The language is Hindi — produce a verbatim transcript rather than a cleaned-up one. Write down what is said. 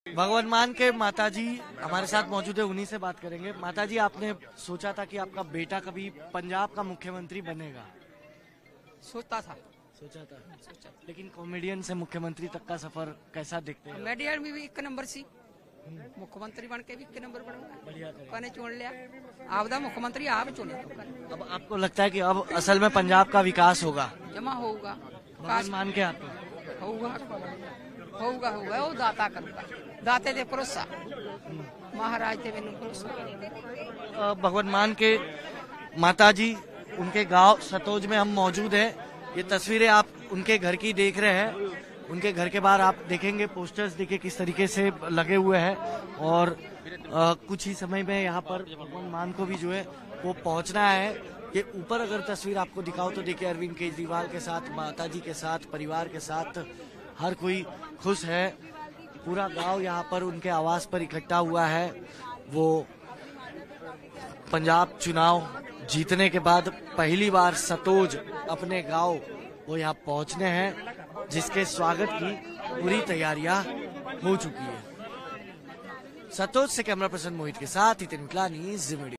भगवान मान के माताजी हमारे साथ मौजूद है, उन्हीं से बात करेंगे। माताजी, आपने सोचा था कि आपका बेटा कभी पंजाब का मुख्यमंत्री बनेगा? सोचता था सोचा था, सोचा लेकिन कॉमेडियन से मुख्यमंत्री तक का सफर कैसा देखते हैं? मीडिया में भी एक नंबर सी मुख्यमंत्री बन के भी एक नंबर बनूंगा। बढ़िया करें। कने चुन लिया आपदा मुख्यमंत्री आप चुने तो अब आपको लगता है कि अब असल में पंजाब का विकास होगा? जमा होगा भगवान मान के आपको होगा होगा होगा वो दाता करूंगा दाते दे भरोसा महाराज दे मैनू भरोसा। अ, भगवान मान के माताजी उनके गांव सतोज में हम मौजूद हैं। ये तस्वीरें आप उनके घर की देख रहे हैं। उनके घर के बाहर आप देखेंगे पोस्टर्स देखिए किस तरीके से लगे हुए हैं और आ, कुछ ही समय में यहाँ पर भगवान मान को भी जो है वो पहुंचना है। ये ऊपर अगर तस्वीर आपको दिखाओ तो देखिए अरविंद केजरीवाल के साथ, माताजी के साथ, परिवार के साथ हर कोई खुश है। पूरा गांव यहाँ पर उनके आवास पर इकट्ठा हुआ है। वो पंजाब चुनाव जीतने के बाद पहली बार सतोज अपने गांव वो यहाँ पहुंचने हैं, जिसके स्वागत की पूरी तैयारियां हो चुकी है। सतोज से कैमरा पर्सन मोहित के साथ हितेन मितलानी, जी मीडिया।